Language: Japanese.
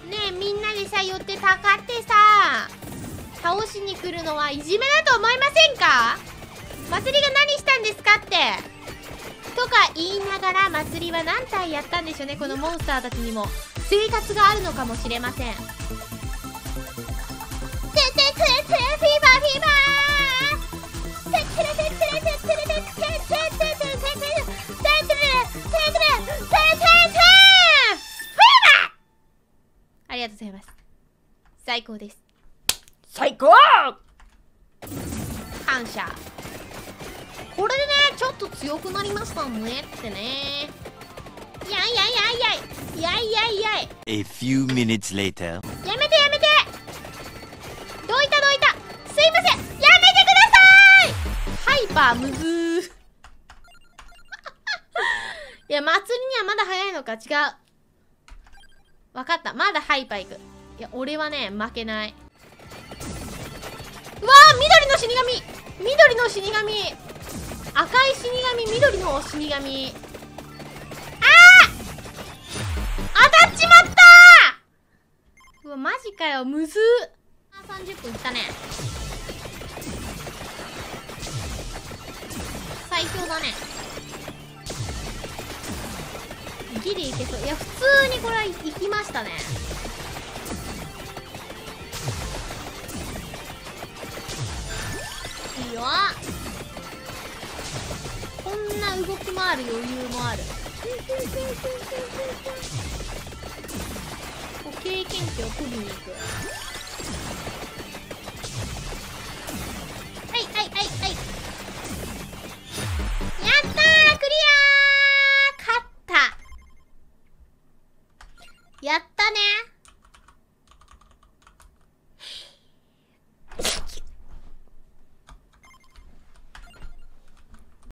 え、みんなでさ寄ってたかってさ倒しに来るのはいじめだと思いませんか？祭りが何したんですかってとか言いながら、祭りは何体やったんでしょうね。このモンスターたちにも生活があるのかもしれません。フィーバーありがとうございます。最高です。 最高。 感謝。これでねちょっと強くなりましたねってね。いやいやいやいやいやいやいやい。 A few minutes later. やめてやめて。どいたどいた。すいません、やめてください。ハイパーむずーいや、祭りにはまだ早いのか。違う、わかった。まだハイパー行く。いや、俺はね負けない。うわー、緑の死神、緑の死神、赤い死神、緑の死神。あー、当たっちまったー。うわ、マジかよ、むずー。30分いったね。最強だね。ギリいけそう。いや、普通にこれはいきましたね。いいよ。こんな動き回る余裕もある。経験値を取りに行く。